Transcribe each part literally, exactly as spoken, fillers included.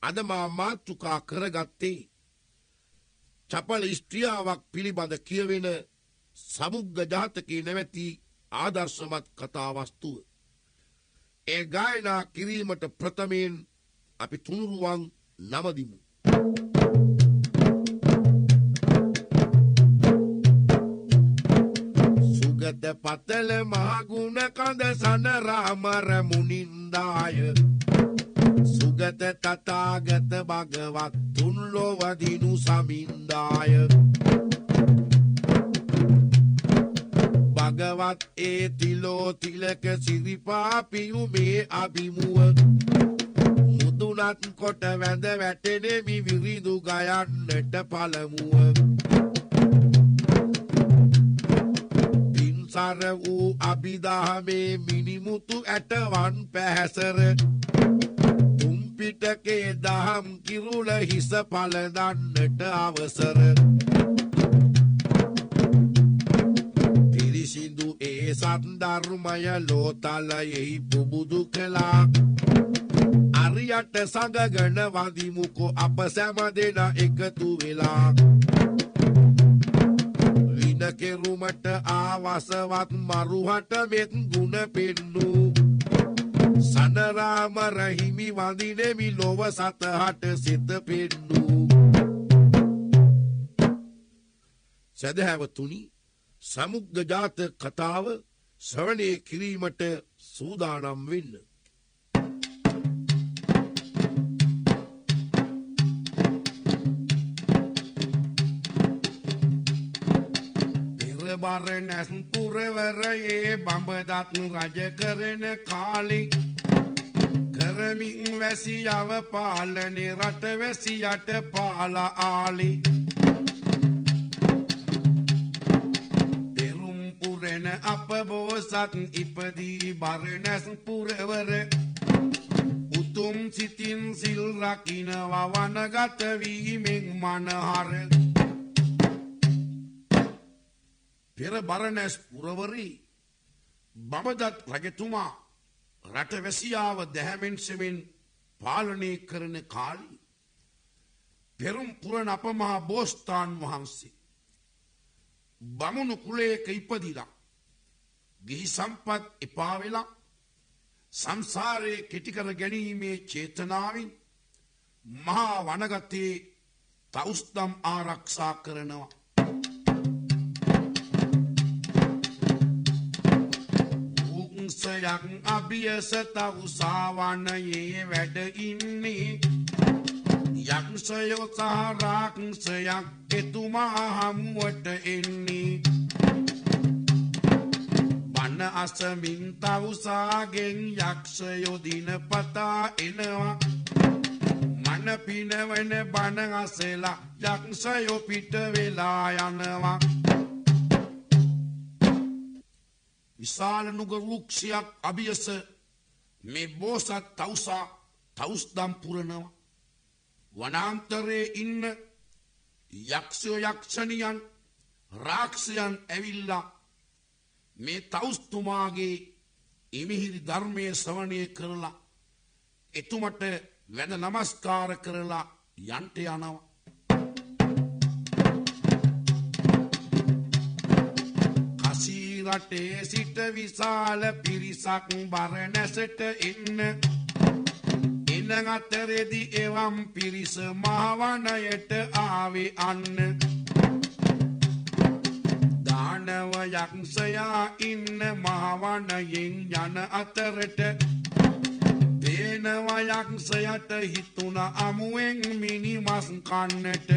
අද මා මාතෘකා කරගත්තේ චපල ස්ත්‍රියාවක් පිළිබඳ කියවෙන සමුග්ග ජාතකයේ නැවති ආදර්ශමත් කතා වස්තුව. ඒ ගායනා කිරීමට ප්‍රථමයෙන් අපි තුනුරුවන් නමදිමු. සුගත පතල මහගුණ කඳ සනරාමර මුනින්දාය සුගත තථාගත භගවත් තුන් ලොව දිනු සමින්දාය භගවත් ඒ තිලෝ තිලක සිරිපා පියුමේ අභිමුව මුදුනත් කොට වැඳ වැටෙනෙමි විරිදු ගයන්නට පළමුව පින්සර වූ අභිදහමේ මිනිමුතු ඇටවන් පැහැසර පිටකේ දහම් කිරුල හිස පලදන්නට අවසර පිරිසිදු ඒ සන්ධර්මය ලෝතලයෙහි පුබුදු කළා අරියට සඟගන වදිමුකෝ අප සැම දෙන එකතු වෙලා වින කෙරුමට ආවසවත් මරුහට මෙත් ගුණ පෙන්නූ සනරාම රහිමි වඳිනෙමි ලොව සතහට සිත පෙන්නූ සදහැවතුනි සමුග්ග ජාත කතාව ශ්‍රවණය කිරීමට සූදානම් වෙන්න. පෙරබරණැස් පුරවරයේ බඹදත් රජ කරන කාලේ කරමින් වැසියව පාලනේ රට වැසියට පාලා ආලි පෙරුම් පුරන අප බෝසත් ඉපදී බරණැස් පුරවර උතුම් සිතින් සිල් රකින්නවා වනගත වීමෙන් මනහර පෙර බරණැස් පුරවරේ බඹදත් රජතුමා රට වැසියාව දැහැමෙන් සෙමින් පාලනය කරන කාලී පෙරුම් පුරණ අප මහා බෝසතාන් වහන්සේ බමුණු කුලයක ඉපදිලා ගිහි සම්පත් එපා වෙලා සංසාරයේ කෙටි කර ගැනීමේ චේතනාවෙන් මහා වනගතේ තවුස්දම් ආරක්ෂා කරනවා. සයක් අභියස තවුසාවනයේ වැඩ ඉන්නේ යක්ෂයෝ සහ රාක්ෂයක් එතුමා හමුවට එන්නේ බණ අසමින් තවුසාගෙන් යක්ෂයෝ දිනපතා එනවා මන පිනවන බණ අසලා යක්ෂයෝ පිට වෙලා යනවා විශාල නුග වෘක්ෂයක් අභියස මේ බෝසත් තවුසා තවුස්දම් පුරනවා වනාන්තරයේ ඉන්න යක්ෂයෝ යක්ෂණියන් රාක්ෂයන් ඇවිල්ලා මේ තවුස්තුමාගේ ඉමිහිරි ධර්මයේ ශ්‍රවණය කරලා එතුමට වැඳ නමස්කාර කරලා යන්ට යනවා රටේ සිට විශාල පිරිසක් බරණැසට එන්න එන අතරෙදි එවම් පිරිස මහවනයට ආවේ අන්න දානව යක්ෂයා ඉන්න මහවනයෙන් යන අතරට දේනව යක්ෂයට හිතුණ අමුවෙන් මිනිමස් කන්නට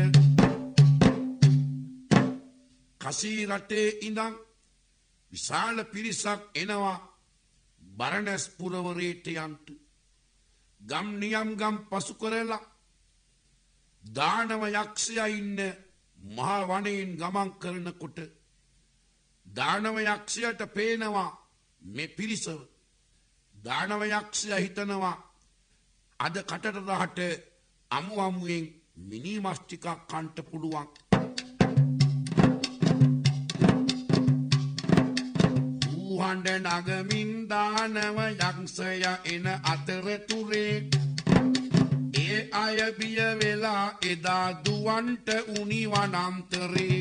කසී රටේ ඉඳන් විශාල පිරිසක් එනවා බරණැස් පුරවරයට යන්ට ගම් නියම් ගම් පසු කරලා දානව යක්ෂයා ඉන්න මහා වනයෙන් ගමන් කරනකොට දානව යක්ෂයාට පේනවා මේ පිරිසව දානව යක්ෂයා හිතනවා අද කටට රහට අමු අමුවෙන් මිනිමස් ටිකක් කන්ට පුළුවන් හඬ නගමින් දානව යක්ෂයා එන අතරතුරේ ඒ අය බිය වෙලා එදා දුවන්ට උනි වනාන්තරේ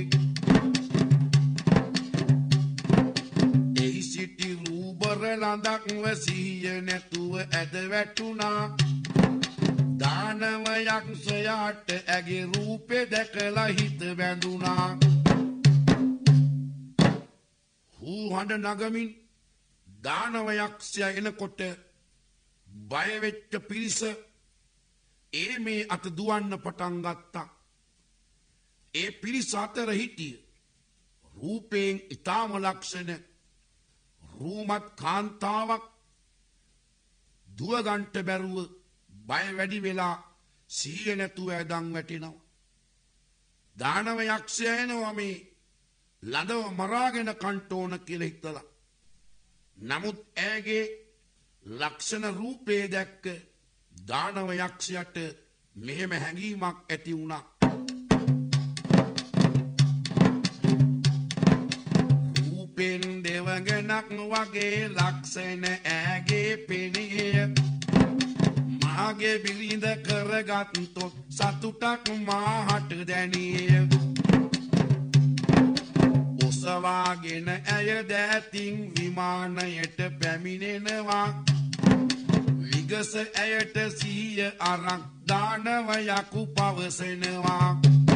එහි සිටි රූබර ළඳක්ව සිහිය නැතුව ඇද වැටුණා දානව යක්ෂයාට ඇගේ රූපේ දැකලා හිත බැඳුණා හූ හඬ නගමින් දානව යක්ෂයා එනකොට බය වෙච්ච පිරිස ඒ මේ අත දුවන්න පටන් ගත්තා ඒ පිරිස අතර හිටිය රූපයෙන් ඊටාම ලක්ෂණ රූමත් කාන්තාවක් දුවගන්ට බැරුව බය වැඩි වෙලා සිහිය නැතුව ඇදන් වැටෙනවා දානව යක්ෂයා එනවා මේ ලදව මරාගෙන කන්ට ඕන කියලා හිතලා නමුත් ඇගේ ලක්ෂණ රූපේ දැක්ක දානව යක්ෂයාට මෙහෙම හැඟීමක් ඇති වුණා රූපෙන් දෙවඟනක් වගේ ලක්ෂණ ඇගේ පෙනිය මාගේ බිරිඳ කරගත්තොත් සතුටක් මාහට දැනිය ඔසවාගෙන ඇය දැතින් විමානයට පැමිණෙනවා විගස ඇයට සිහිය අරන් දානව යකු පවසනවා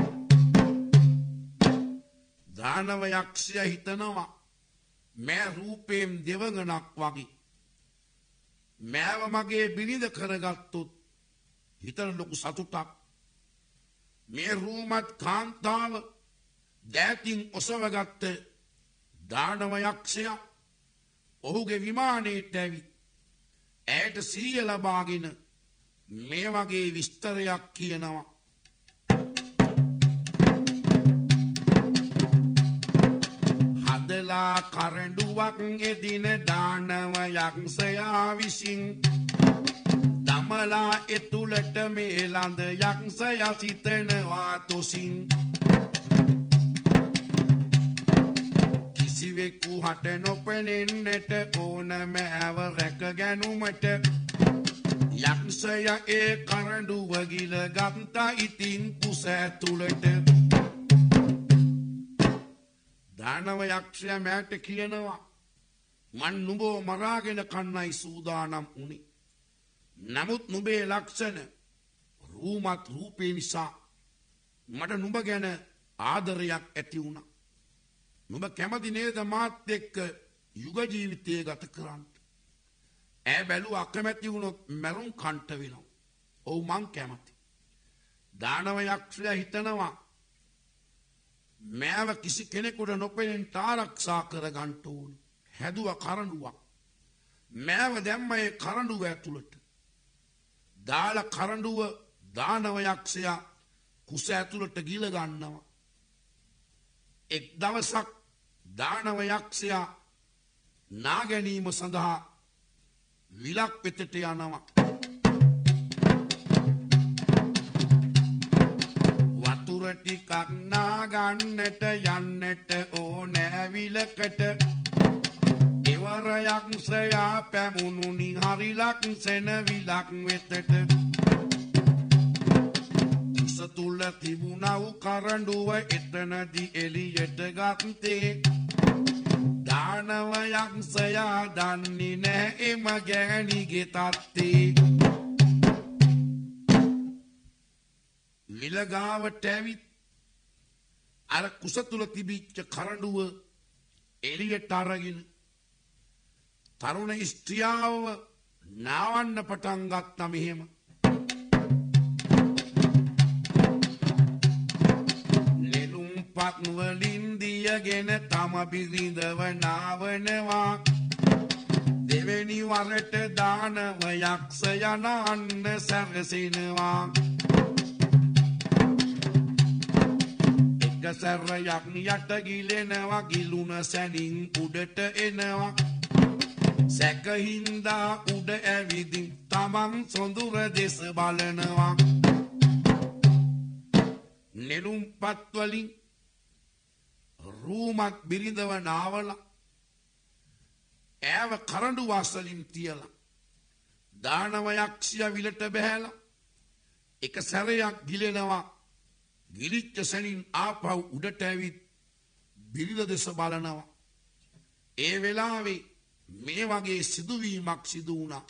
දානව යක්ෂයා හිතනවා මෑ රූපයෙන් දෙවඟනක් වගේ මෑව මගේ බිරිඳ කරගත්තොත් හිතන ලොකු සතුටක් මේ රූමත් කාන්තාව දැතින් ඔසවගත්ත දානව යක්ෂයා ඔහුගේ විමානයට ඇවිත් ඇයට සිහිය ලබාගෙන මේ වගේ විස්තරයක් කියනවා හදලා කරඬුවක් එදින දානව යක්ෂයා විසින් දමලා එතුළට මේ ළඳ යක්ෂයා සිතනවා තොසින් කිසිවෙකු හට නොපෙනෙන්නට ඕන මෑව රැක ගැනුමට යක්ෂයා ඒ කරඬුව ගිල ගත්තා ඉතින් කුස ඇතුළට දානව යක්ෂයා මෑට කියනවා මන් නුඹව මරාගෙන කන්නයි සූදානම් වුණේ නමුත් නුඹේ ලක්ෂණ රූමත් රූපේ නිසා මට නුඹ ගැන ආදරයක් ඇති වුණා නුඹ කැමති නේද මාත් එක්ක යුග ජීවිතය ගත කරන්න ඈ බැලුව අකමැති වුණොත් මරුන් කන්ට වෙනවා ඔව් මං කැමති දානව යක්ෂයා හිතනවා මෑව කිසි කෙනෙකුට නොපෙනෙන්න ආරක්ෂා කරගන්න ඕන හැදුව කරඬුවක් මෑව දැම්ම ඒ කරඬුව ඇතුළට දාලා කරඬුව දානව යක්ෂයා කුස ඇතුළට ගිල ගන්නවා එක් දවසක් දානව යක්ෂයා නා ගැනීම සඳහා විලක් වෙතට යනවා වතුර ටිකක් නා ගන්නට යන්නට ඕනෑ විලකට එවර යක්ෂයා පැමුණුනි හරි ලක්ෂණ විලක් වෙතට තුල තිබුණා වූ කරඬුව එතනදී එළියට ගත්තේ දානව යක්ෂයා දන්නේ නැහැ එම ගෑණිගේ තත්තේ විලගාවට ඇවිත් අර කුස තුල තිබිච්ච කරඬුව එළියට අරගෙන තරුණ ස්ත්‍රියව නාවන්න පටන් ගත්තා මෙහෙම පත්වලින් දියගෙන තම බිරිඳව නාවනවා දෙවෙනි වරට දානව යක්ෂයා නාන්න සැරසෙනවා එක සැරයක් යට ගිලෙනවා ගිලුණ සැනින් උඩට එනවා සැකහින්දා උඩ ඇවිදින් තමන් සොඳුර දෙස බලනවා නෙළුම් පත්වලින් රූමත් බිරිඳව නාවලා ඈව කරඬු වාසලින් තියලා දානව යක්ෂයා විලට බැහැලා එක සැරයක් ගිලෙනවා. ගිලිච්ච සැනින් ආපහු උඩට ඇවිත් බිරිඳ දෙස බලනවා. ඒ වෙලාවේ මේ වගේ සිදුවීමක් සිදු වුණා.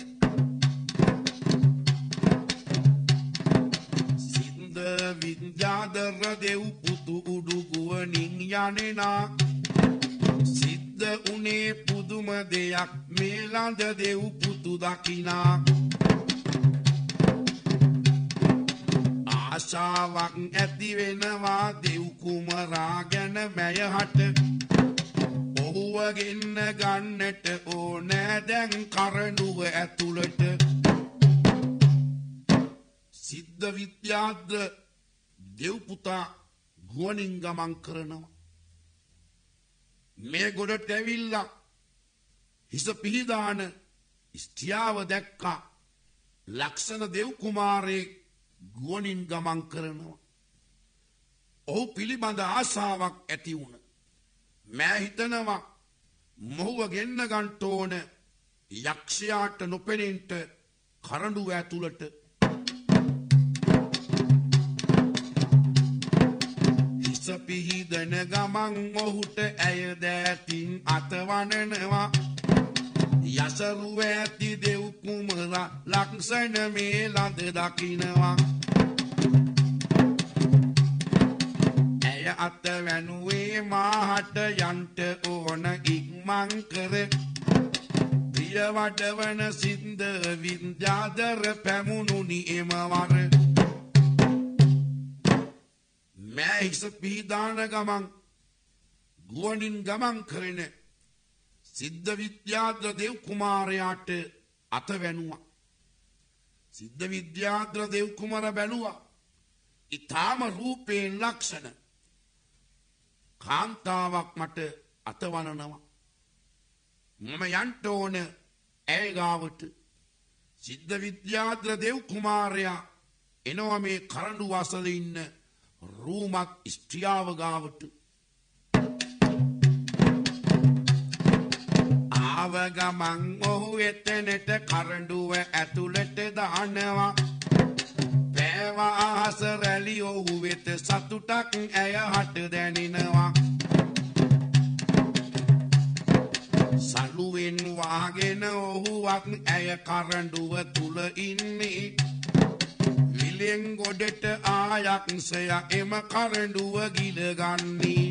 සින්ද විද්‍යාදර දෙව් පුතු උඩු ගුවනින් යන්නේනා. සිද්ධ උනේ පුදුම දෙයක් මේ ළඳ දෙව් පුතු දකිනා. ආශාවක් ඇති වෙනවා දෙව් කුමරා ගැන මැයහට. ඔහුව ගෙන්න ගන්නට ඕනෑ දැන් කරඬුව ඇතුළට. සිද්ධ විද්‍යාද්‍ර දෙව් පුතා ගුවනින් ගමන් කරනවා. මේ ගොඩට ඇවිල්ලා හිස පිහිදාන ස්ත්‍රියව දැක්කා. ලක්ෂණ දෙව් කුමාරයෙක් ගුවනින් ගමන් කරනවා. ඔහු පිළිබඳ ආසාවක් ඇති වුණ. මෑ හිතනවා මොහුව ගෙන්න ගන්ට ඕන යක්ෂයාට නොපෙනෙන්ට කරඬුව ඇතුළට. හිස පිහිදන ගමන් ඔහුට ඇය දෑතින් අතවනනවා. යසරුව ඇති දෙව් කුමරා ලක්ෂණ මේ ළඳ දකිනවා. ඇය අත වැනුවේ මාහට යන්ට ඕන ඉක්මන් කර. ප්‍රිය වඩවන සින්ද විද්‍යාදර පැමුණුනි එම වර. මෑ හිස පිහිදාන ගමන් ගුවනින් ගමන් කරන සිද්ධ විද්‍යාද්‍ර දෙව් කුමාරයාට අත වැනුවා. සිද්ධ විද්‍යාද්‍ර දෙව් කුමාර බැලුවා. ඊටාම රූපයෙන් ලක්ෂණ කාන්තාවක් මට අතවනනවා. මම යන්ට ඕන ඇය ගාවට. සිද්ධ විද්‍යාද්‍ර දෙව් කුමාරයා එනවා මේ කරඬු වසල ඉන්න රූමත් ස්ත්‍රියව ගාවට. ආව ගමන් ඔහු එතනට කරඬුව ඇතුළට දානවා. පෑවා අහස රැලි ඔහු වෙත සතුටක් ඇය හට දැනෙනවා. සලුවෙන් වාගෙන ඔහුවත් ඇය කරඬුව තුල ඉන්නේ. විලෙන් ගොඩට ආයක්ෂය එම කරඬුව ගිලගන්නේ.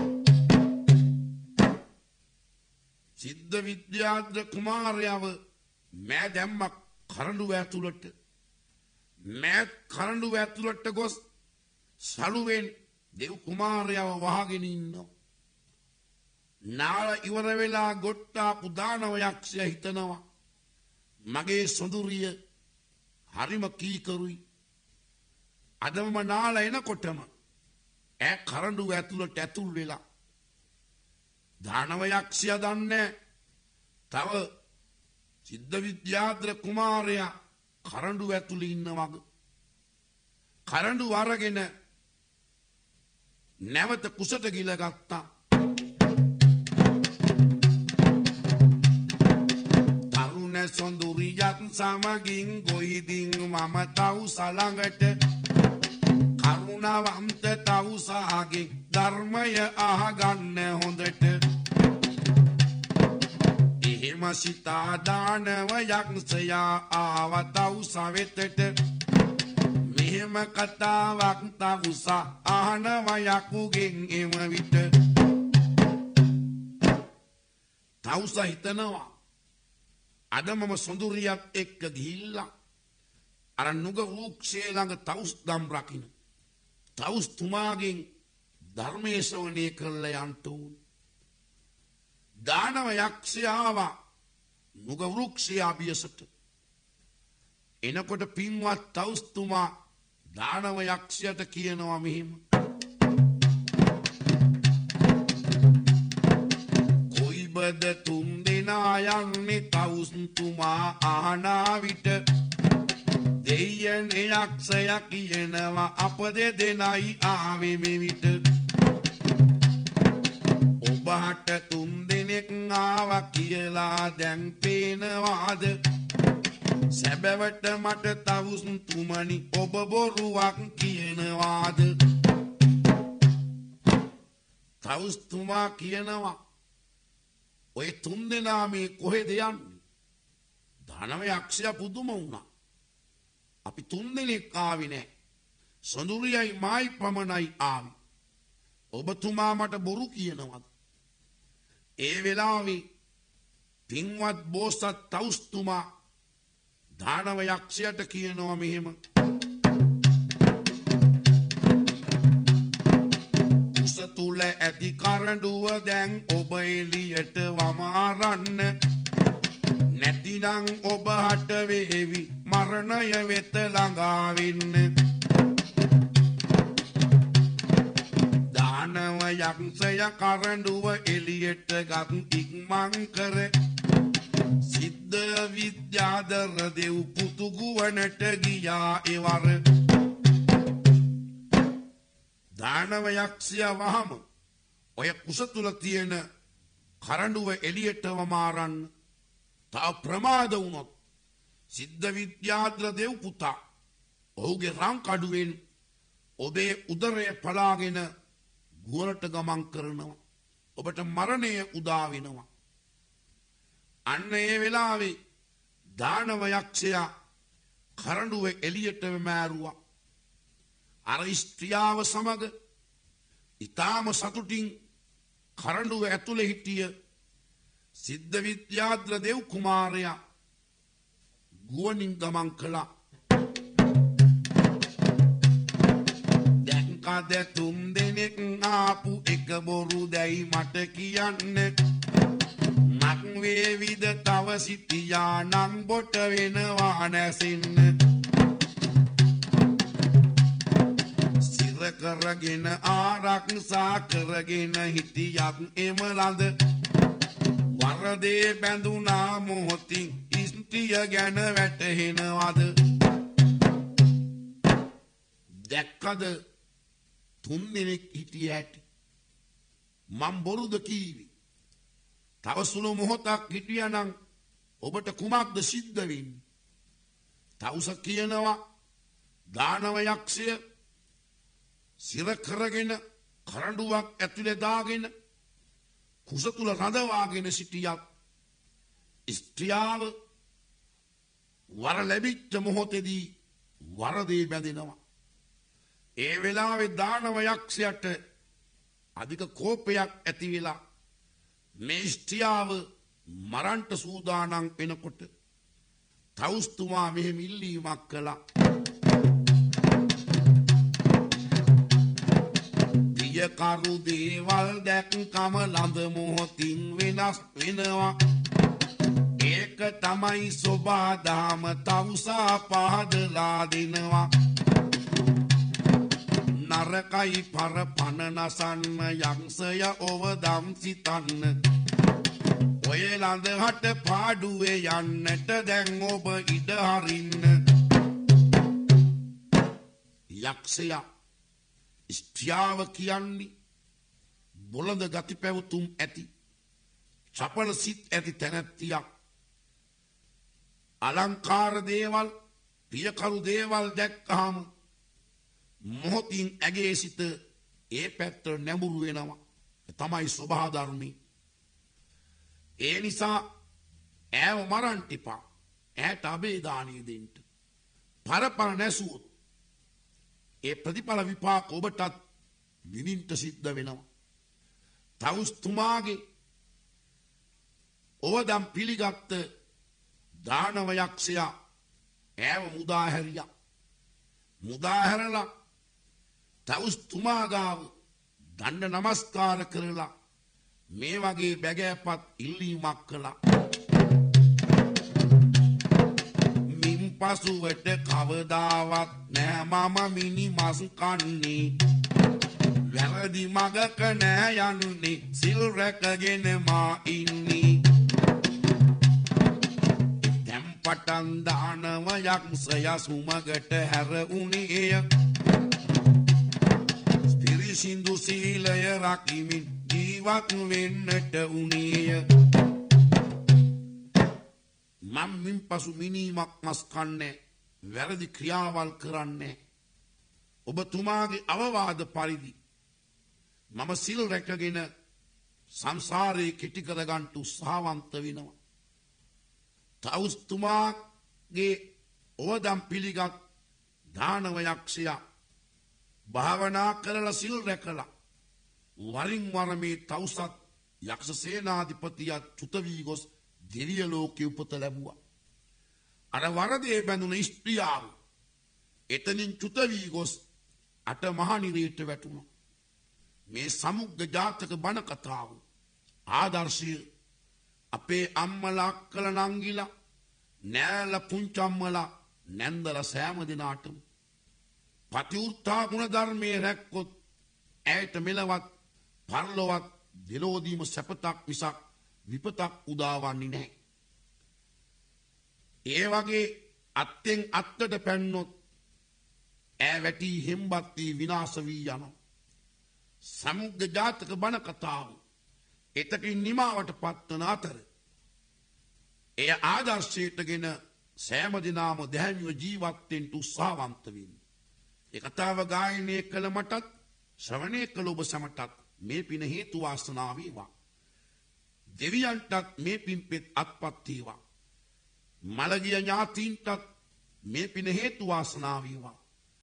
සිද්ධ විද්‍යාද්‍ර කුමාරයව මෑ දැම්ම කරඬුව ඇතුළට. මෑ කරඬුව ඇතුළට ගොස් සලුවෙන් දෙව් කුමාරයව වහගෙන ඉන්නවා. නාල ඉවර වෙලා ගොට්ටාපු දානව යක්ෂයා හිතනවා මගේ සොඳුරිය හරිම කීකරුයි. අදම නාල එනකොටම ඈ කරඬුව ඇතුළට ඇතුල් වෙලා. දානව යක්ෂයා දන්නේ තව සිද්ධ විද්‍යාද්‍ර කුමාරයා කරඬුව ඇතුළේ ඉන්න වගේ. කරඬුව අරගෙන නැවත කුසට ගිල ගත්තා. තරුණ සොඳුරියත් සමගින් ගොයිදින් මම තවුස ළඟට. කරුණාවන්ත තවුසාගේ ධර්මය අහගන්න හොඳට. එහෙම සිතා දානව යක්ෂයා ආව තවුස වෙතට. මෙහෙම කතාවක් තවුස අහනව යකුගෙන් එම විට. තවුස හිතනවා අද මම සොඳුරියත් එක්ක ගිහිල්ලා අර නුග වෘක්ෂයේ ළඟ තවුස් දම් රකින්න. තවුස් තුමාගෙන් ධර්මයේ ශ්‍රවණය කරලා යන්න ඕන. දානව යක්ෂයාව නුග වෘක්ෂයේ අභියසට. එනකොට පින්වත් තවුස් තුමා දානව යක්ෂයාට කියනවා මෙහෙම. කොයිබද තුන් දෙනා යන්නේ තවුස් තුමා ආනා විට. දෙයයන් යක්ෂයා කියනවා අප දෙදෙනයි ආවේ මෙවිට. ඔබට තුන් දෙනෙක් ආවා කියලා දැන් පේනවාද. සැබවට මට තවුස් තුමනි ඔබ බොරුවක් කියනවාද තවුස් තුමා කියනවා ඔය තුන් දෙනා මේ කොහෙද යන්නේ ධනව යක්ෂයා පුදුම වුණා අපි තුන් දෙනෙක් ආවේ නැහැ සොඳුරියයි මායි පමණයි ආවේ ඔබතුමා මට බොරු කියනවාද ඒ වෙලාවේ පින්වත් බෝසත් තවුස්තුමා දානව යක්ෂයට කියනවා මෙහෙම කුස තුල ඇති කරඬුව දැන් ඔබ එළියට වමාරන්න නැතිනම් ඔබ හට වේවි මරණය වෙත ළඟා වෙන්න දානව යක්ෂය කරඬුව එළියට ගත් ඉක්මන් කර සිද්ධ විද්‍යාදර දෙව් පුතු ගුවනට ගියා එවර දානව යක්ෂයා වහම ඔය කුස තුල තියෙන කරඬුව එළියට වමාරන්න තා ප්‍රමාද වුණොත් සිද්ධ විද්‍යාදර දෙව් පුතා ඔහුගේ රන් කඩුවෙන් ඔබේ උදරය පලාගෙන ගුවනට ගමන් කරනවා ඔබට මරණය උදා වෙනවා අන්න ඒ වෙලාවේ දානව යක්ෂයා කරඬුව එළියට මෑරුවා අර ස්ත්‍රියව සමග ඊටාම සතුටින් කරඬුව ඇතුලේ හිටිය සිද්ධ විද්‍යාද්‍ර දෙව් කුමාරයා ගුවනින් ගමන් කළා දැන් කද තුන් දෙනෙක් ආපු එක බොරු දැයි මට කියන්න මක් වේවිද තව සිටියා නම් බොට වෙනවා නැසින්න සිර කරගෙන ආරක්ෂා කරගෙන හිටියත් එම ළඳ වරදේ බැඳුනා මොහොතින් ඉස්ත්‍රිය ගැන වැටහෙනවද දැක්කද තුන් දෙනෙක් හිටිය ඇති මම් බොරුද කීවි තව සුළු මොහොතක් හිටියනම් ඔබට කුමක්ද සිද්ධ වෙන්නේ තවුස කියනවා දානව යක්ෂය සිර කරගෙන කරඬුවක් ඇතුලේ දාගෙන කුස තුල රඳවාගෙන සිටියත් ස්ත්‍රියව වර ලැබිච්ච මොහොතේදී වරදේ බැඳෙනවා ඒ වෙලාවේ දානව යක්ෂයට අධික කෝපයක් ඇති වෙලා මේ ස්ත්‍රියව මරන්ට සූදානම් වෙනකොට තවුස්තුමා මෙහෙම ඉල්ලීමක් කළා දිය කරු දේවල් දැක්කම ළඳ මොහොතින් වෙනස් වෙනවා ඒක තමයි සෝබා දාම තවුසා පහදලා දෙනවා නරකයි පර පන නසන්න යක්ෂය ඔව දම් සිතන්න ඔය ළඳ හට පාඩුවේ යන්නට දැන් ඔබ ඉඩ හරින්න යක්ෂයා ස්ත්‍රියව කියන්නේ බොළඳ ගති පැවතුම් ඇති චපල සිත් ඇති තැනැත්තියක් අලංකාර දේවල් පියකරු දේවල් දැක්කහම මොහොතින් ඇගේ සිත ඒ පැත්තට නැඹුරු වෙනවා තමයි ස්වභාව ධර්මී ඒ නිසා ඈව මරන්න එපා ඈට අබේදානිය දෙන්න පරපර නැසුවොත් ඒ ප්‍රතිඵල විපාක ඔබටත් විඳින්න සිද්ධ වෙනවා තවුස්තුමාගේ ඕදම් පිළිගත් දානව යක්ෂයා ඈව මුදා හැරියා මුදා හැරලා තවුස්තුමා ගාව දණ්ඩ නමස්කාර කරලා මේ වගේ බැගෑපත් ඉල්ලීමක් කළා මින් පසුවට කවදාවත් නෑ මම මිනි මස් කන්නේ වැරදි මගක නෑ යන්නේ සිල් රැකගෙන මා ඉන්නේ දැන් පටන් දානව යක්ෂය සුමගට හැර උනේ සින්දු සීලය රකිමින් ජීවත් වෙන්නට උනේය මම මින් පසු මිනීමක් මස් කන්නේ වැරදි ක්‍රියාවල් කරන්නේ ඔබතුමාගේ අවවාද පරිදි මම සිල් රැකගෙන සංසාරේ කෙටි කරගන්න උත්සාහවන්ත වෙනවා. තවුස්තුමාගේ ඕදම් පිළිගත් දානව යක්ෂයා භාවනා කරලා සිල් රැකලා වරින් වර මේ තවුසත් යක්ෂ සේනාධිපතියත් චුත වී ගොස් දිව්‍ය ලෝකෙ උපත ලැබුවා. අර වරදේ බැඳුන ස්ත්‍රියාව එතනින් චුත වී ගොස් අට මහා නිරේට වැටුණා. මේ සමුග්ග ජාතක බණ කතාව ආදර්ශය අපේ අම්මලා අක්කලා නංගිලා නෑලා පුංචම්මලා නැන්දලා සෑම දිනාටම පතිඋත්ථා ගුණ ධර්මයේ රැක්කොත් ඇයට මෙලවත් පරලොවත් දෙලෝදීම සැපතක් මිසක් විපතක් උදාවන්නේ නැහැ. ඒ වගේ අත්ෙන් අත්තට පැන්නොත් ඈ වැටි හෙම්බත් වී විනාශ වී යනවා. සමුග්ග ජාතක බණ කතාව එතකින් නිමාවට පත්වන අතර එය ආදර්ශයටගෙන සෑම දිනාම දැහැමිව ජීවත් වෙන්න උත්සාහවන්ත වෙන්න. ඒ කතාව ගායනය කළ මටත් ශ්‍රවණය කළ ඔබ සැමටත් මේ පින හේතු වාසනා වේවා. දෙවියන්ටත් මේ පින්පෙත් අත්පත් වේවා. මළගිය ඥාතීන්ටත් මේ පින හේතු වාසනා වේවා.